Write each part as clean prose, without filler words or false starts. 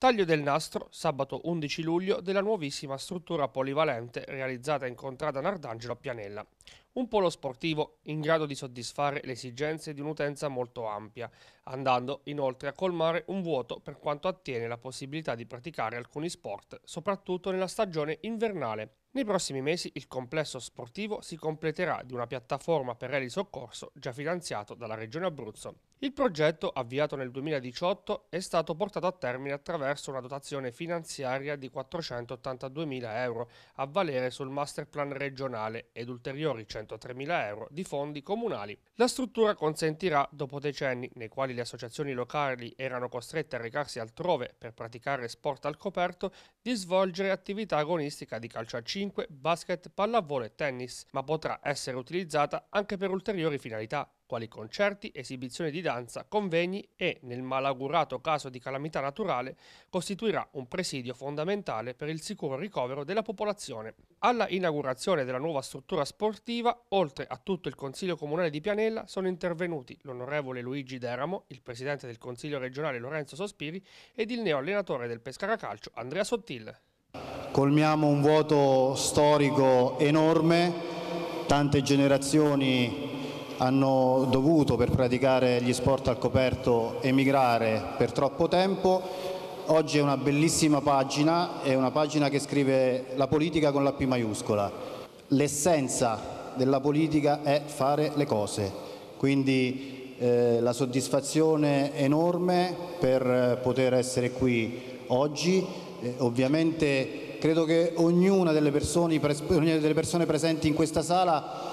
Taglio del nastro sabato 11 luglio della nuovissima struttura polivalente realizzata in contrada Nardangelo a Pianella. Un polo sportivo in grado di soddisfare le esigenze di un'utenza molto ampia, andando inoltre a colmare un vuoto per quanto attiene la possibilità di praticare alcuni sport, soprattutto nella stagione invernale. Nei prossimi mesi il complesso sportivo si completerà di una piattaforma per elisoccorso già finanziato dalla Regione Abruzzo. Il progetto, avviato nel 2018, è stato portato a termine attraverso una dotazione finanziaria di 482.000 euro a valere sul masterplan regionale ed ulteriori 103.000 euro di fondi comunali. La struttura consentirà, dopo decenni nei quali le associazioni locali erano costrette a recarsi altrove per praticare sport al coperto, di svolgere attività agonistica di calcio a 5, basket, pallavolo e tennis, ma potrà essere utilizzata anche per ulteriori finalità, quali concerti, esibizioni di danza, convegni e, nel malaugurato caso di calamità naturale, costituirà un presidio fondamentale per il sicuro ricovero della popolazione. Alla inaugurazione della nuova struttura sportiva, oltre a tutto il Consiglio Comunale di Pianella, sono intervenuti l'onorevole Luigi Deramo, il presidente del Consiglio regionale Lorenzo Sospiri ed il neoallenatore del Pescara Calcio Andrea Sottil. Colmiamo un vuoto storico enorme, tante generazioni hanno dovuto, per praticare gli sport al coperto, emigrare per troppo tempo. Oggi è una bellissima pagina, è una pagina che scrive la politica con la P maiuscola. L'essenza della politica è fare le cose, quindi la soddisfazione enorme per poter essere qui oggi. Ovviamente credo che ognuna delle persone presenti in questa sala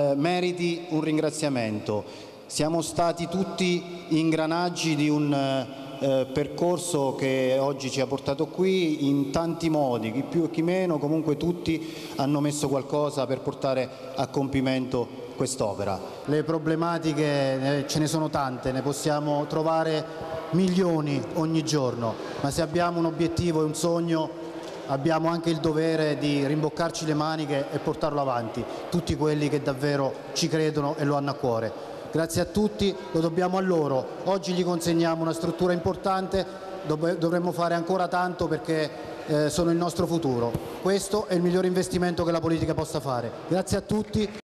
meriti un ringraziamento. Siamo stati tutti ingranaggi di un percorso che oggi ci ha portato qui in tanti modi, chi più e chi meno, comunque tutti hanno messo qualcosa per portare a compimento quest'opera. Le problematiche ce ne sono tante, ne possiamo trovare milioni ogni giorno, ma se abbiamo un obiettivo e un sogno abbiamo anche il dovere di rimboccarci le maniche e portarlo avanti, tutti quelli che davvero ci credono e lo hanno a cuore. Grazie a tutti, lo dobbiamo a loro. Oggi gli consegniamo una struttura importante, dovremmo fare ancora tanto perché sono il nostro futuro. Questo è il miglior investimento che la politica possa fare. Grazie a tutti.